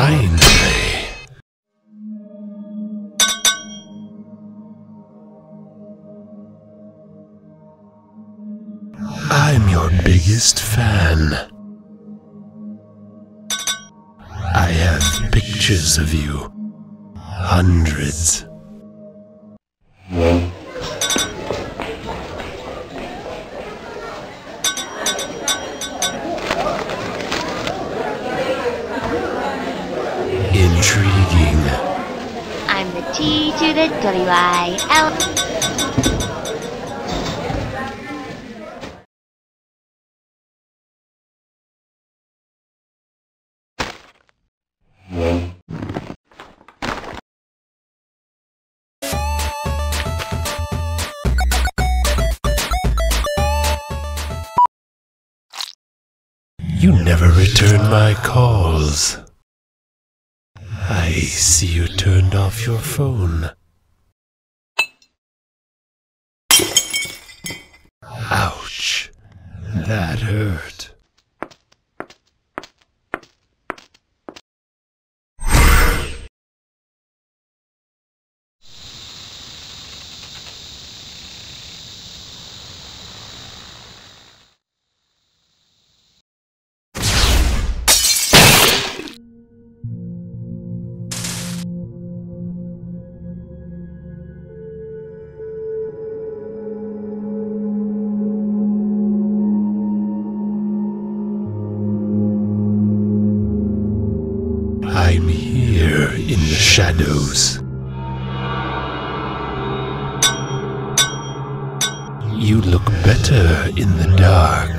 Finally. I'm your biggest fan. I have pictures of you. Hundreds. Intriguing. I'm the T to the W-I-L. You never return my calls. I see you turned off your phone. Ouch. That hurt. I'm here in the shadows. You look better in the dark.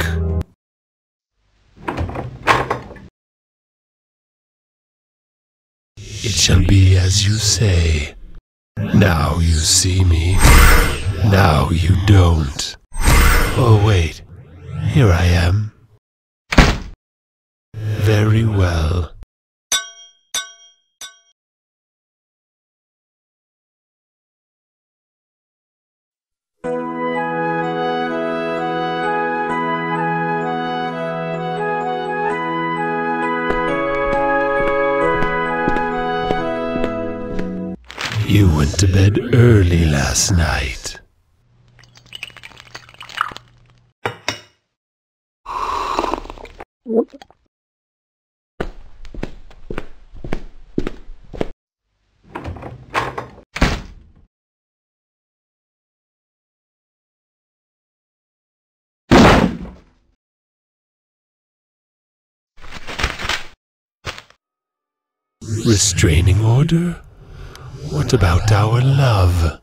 It shall be as you say. Now you see me. Now you don't. Oh wait, here I am. Very well. You went to bed early last night. Restraining order? What about our love?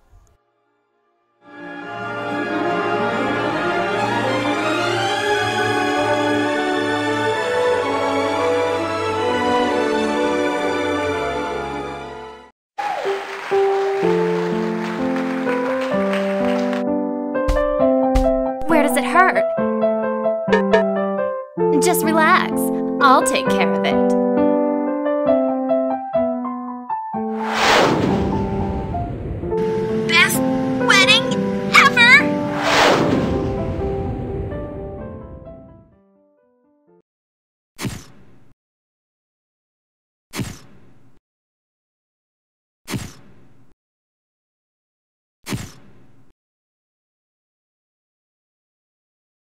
Where does it hurt? Just relax. I'll take care of it.